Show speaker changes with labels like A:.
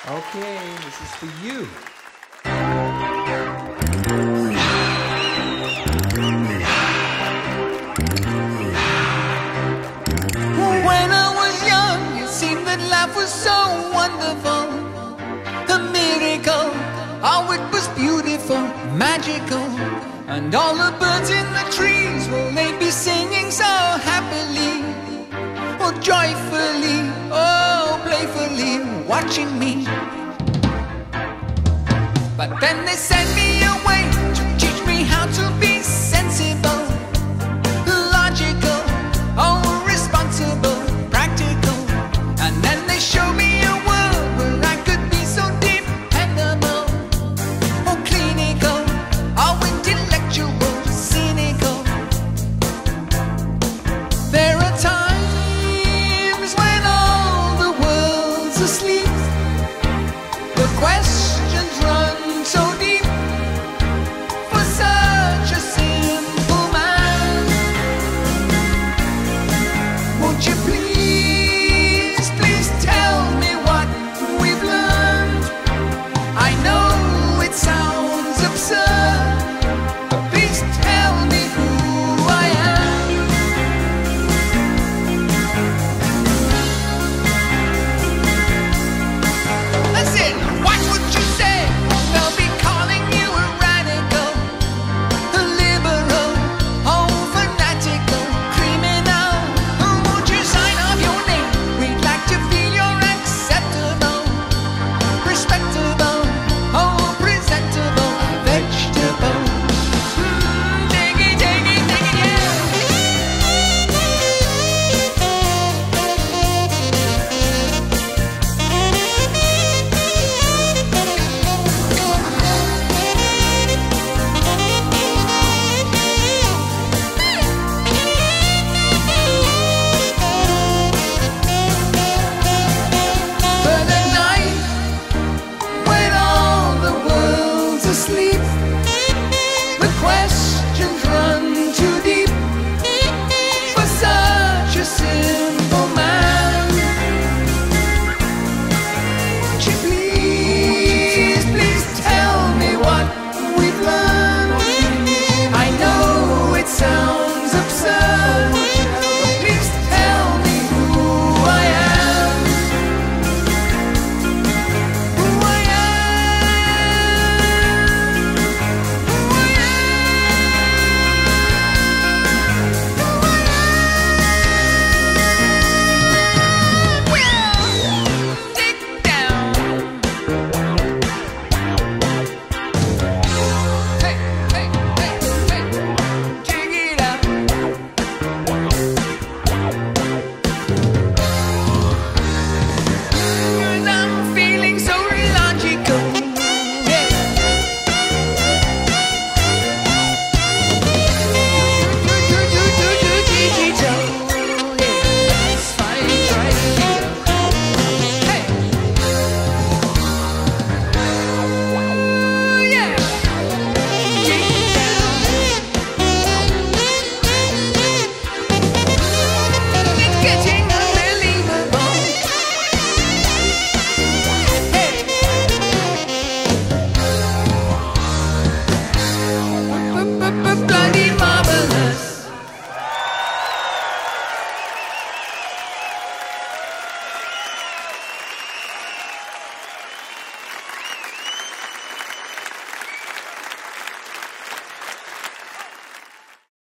A: Okay, this is for you.
B: When I was young, it seemed that life was so wonderful. The miracle, oh, it was beautiful, magical. And all the birds in the trees, will they be singing so happily, oh, joyfully, oh, playfully, watching me. But then they sent me away